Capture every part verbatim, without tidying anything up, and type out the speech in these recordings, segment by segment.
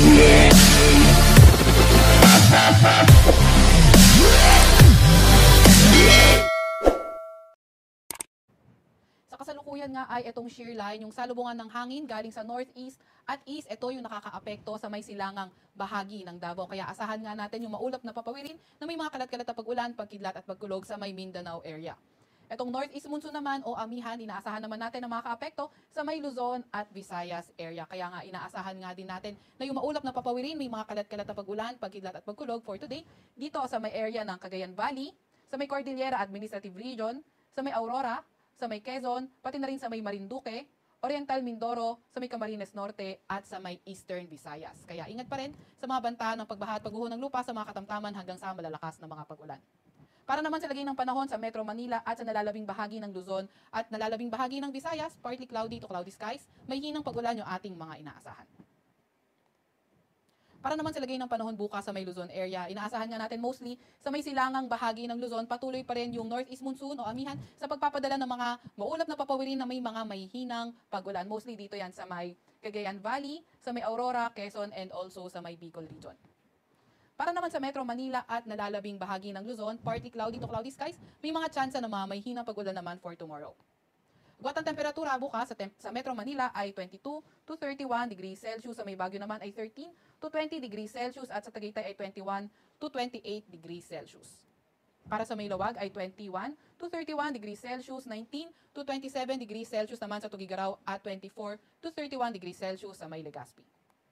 Sa kasalukuyan nga ay itong shear line, yung salubungan ng hangin galing sa northeast at east, ito yung nakakaapekto sa may silangang bahagi ng Davao. Kaya asahan nga natin yung maulap na papawirin na may mga kalat-kalat na pag-ulan, pagkidlat at pagkulog sa may Mindanao area. Itong northeast monsoon naman o amihan, inaasahan naman natin na makakaapekto sa may Luzon at Visayas area. Kaya nga inaasahan nga din natin na yung maulap na papawirin, may mga kalat-kalat na pag-ulan, pagkidlat at pagkulog for today dito sa may area ng Cagayan Valley, sa may Cordillera Administrative Region, sa may Aurora, sa may Quezon, pati na rin sa may Marinduque, Oriental Mindoro, sa may Camarines Norte at sa may Eastern Visayas. Kaya ingat pa rin sa mga banta ng pagbaha at pagguho ng lupa sa mga katamtaman hanggang sa malalakas na mga pag-ulan. Para naman sa lagay ng panahon sa Metro Manila at sa nalalabing bahagi ng Luzon at nalalabing bahagi ng Visayas, partly cloudy to cloudy skies, may hinang pag-ulan yung ating mga inaasahan. Para naman sa lagay ng panahon bukas sa may Luzon area, inaasahan nga natin mostly sa may silangang bahagi ng Luzon, patuloy pa rin yung northeast monsoon o amihan sa pagpapadala ng mga maulap na papawirin na may mga mahihinang pag-ulan. Mostly dito yan sa may Cagayan Valley, sa may Aurora, Quezon, and also sa may Bicol region. Para naman sa Metro Manila at nalalabing bahagi ng Luzon, partly cloudy to cloudy skies, may mga tsansa na mga mahihinang pag-ulan naman for tomorrow. Agwat ang temperatura bukas sa, tem sa Metro Manila ay twenty-two to thirty-one degrees Celsius, sa may Baguio naman ay thirteen to twenty degrees Celsius at sa Tagaytay ay twenty-one to twenty-eight degrees Celsius. Para sa may Lawag ay twenty-one to thirty-one degrees Celsius, nineteen to twenty-seven degrees Celsius naman sa Tugigaraw at twenty-four to thirty-one degrees Celsius sa may Legazpi.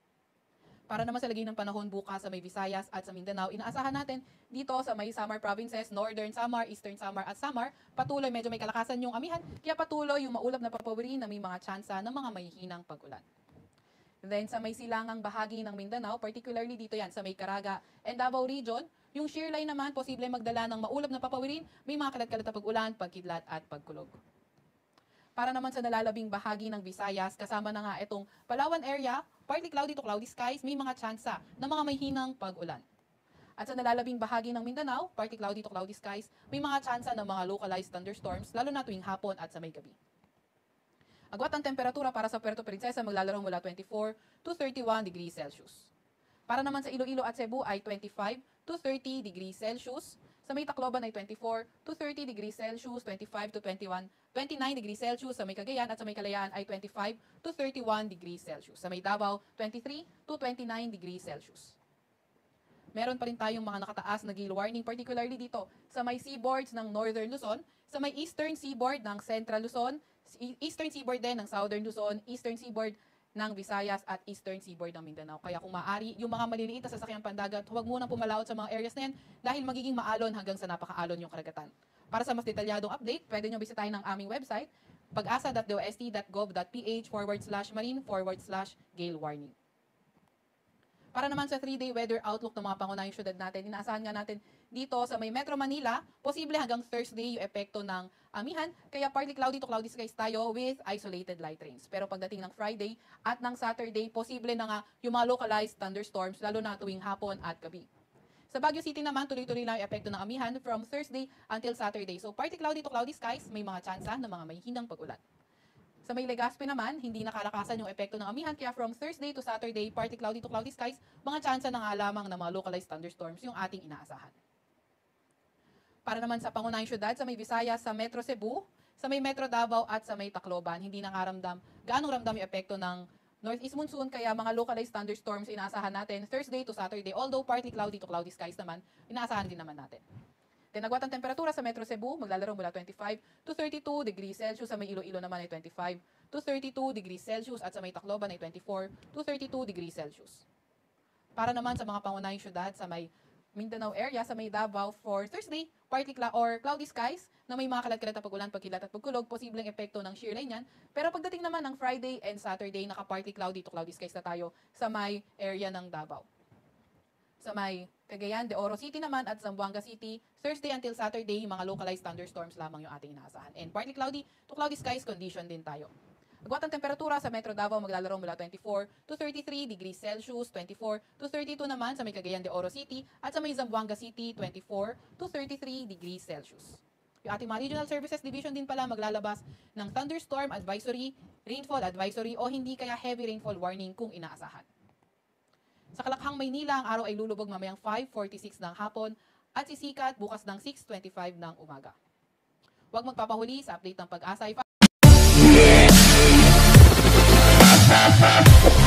Para naman sa lagay ng panahon bukas sa may Visayas at sa Mindanao, inaasahan natin dito sa may Samar provinces, Northern Samar, Eastern Samar at Samar, patuloy medyo may kalakasan yung amihan, kaya patuloy yung maulap na papawirin na may mga tsansa ng mga mahihinang pag-ulan. Then sa may silangang bahagi ng Mindanao, particularly dito yan sa may Caraga and Davao region, yung shear line naman posible magdala ng maulap na papawirin, may mga kalat-kalat na pag-ulan, pagkidlat at pagkulog. Para naman sa nalalabing bahagi ng Visayas, kasama na nga itong Palawan area, partly cloudy to cloudy skies, may mga tsansa ng mga mahihinang pag-ulan. At sa nalalabing bahagi ng Mindanao, partly cloudy to cloudy skies, may mga tsansa ng mga localized thunderstorms, lalo na tuwing hapon at sa may gabi. Agwat ang temperatura para sa Puerto Princesa, maglalaro mula twenty-four to thirty-one degrees Celsius. Para naman sa Iloilo at Cebu ay twenty-five to thirty degrees Celsius. Sa may Tacloban ay twenty-four to thirty degrees Celsius, twenty-five to twenty-one, twenty-nine degrees Celsius. Sa may Cagayan at sa may Kalayaan ay twenty-five to thirty-one degrees Celsius. Sa may Davao, twenty-three to twenty-nine degrees Celsius. Meron pa rin tayong mga nakataas na gale warning, particularly dito sa may seaboards ng Northern Luzon, sa may Eastern Seaboard ng Central Luzon, Eastern Seaboard din ng Southern Luzon, Eastern Seaboard ng Visayas at Eastern Seaboard ng Mindanao. Kaya kung maaari, yung mga maliliit na sasakyang pandagat, huwag munang pumalaot sa mga areas na yan dahil magiging maalon hanggang sa napakaalon yung karagatan. Para sa mas detalyadong update, pwede nyo bisitahin ang aming website, pag-asa dot d o s t dot gov dot p h forward slash marine forward slash gale warning. Para naman sa three-day weather outlook ng mga pangunahing syudad natin, inaasahan nga natin dito sa may Metro Manila, posible hanggang Thursday yung epekto ng amihan, kaya partly cloudy to cloudy skies tayo with isolated light rains. Pero pagdating ng Friday at ng Saturday, posible na nga yung mga localized thunderstorms, lalo na tuwing hapon at gabi. Sa Baguio City naman, tuloy-tuloy lang yung epekto ng amihan from Thursday until Saturday. So partly cloudy to cloudy skies, may mga tsansa ng mga mahihinang pag-ulan. Sa may Legazpi naman, hindi nakalakasan yung epekto ng amihan, kaya from Thursday to Saturday, partly cloudy to cloudy skies, mga tsansa na nga lamang ng mga localized thunderstorms yung ating inaasahan. Para naman sa pangunahing syudad, sa may Visayas, sa Metro Cebu, sa may Metro Davao at sa may Tacloban, hindi nakaramdam, gaanong ramdam yung epekto ng northeast monsoon, kaya mga localized thunderstorms inaasahan natin Thursday to Saturday, although partly cloudy to cloudy skies naman, inaasahan din naman natin. Tinagwat ang temperatura sa Metro Cebu, maglalaro mula twenty-five to thirty-two degrees Celsius, sa may Iloilo naman ay twenty-five to thirty-two degrees Celsius at sa may Tacloban ay twenty-four to thirty-two degrees Celsius. Para naman sa mga pangunahing syudad sa may Mindanao area, sa may Davao for Thursday, partly cla or cloudy skies na may mga kalat-kalat na pag-ulan, pagkilat at pagkulog, posibleng epekto ng shear line yan. Pero pagdating naman ng Friday and Saturday, naka-partly cloudy to cloudy skies na tayo sa may area ng Davao. Sa may Cagayan de Oro City naman at Zamboanga City, Thursday until Saturday, mga localized thunderstorms lamang yung ating inaasahan. And partly cloudy to cloudy skies condition din tayo. Agwat ang temperatura sa Metro Davao, maglalaro mula twenty-four to thirty-three degrees Celsius, twenty-four to thirty-two naman sa may Cagayan de Oro City at sa may Zamboanga City, twenty-four to thirty-three degrees Celsius. Yung ating mga Regional Services Division din pala maglalabas ng thunderstorm advisory, rainfall advisory o hindi kaya heavy rainfall warning kung inaasahan. Bahang Maynila, ang araw ay lulubog mamayang five forty-six ng hapon at sisikat bukas ng six twenty-five ng umaga. Huwag magpapahuli sa update ng Pag-asa.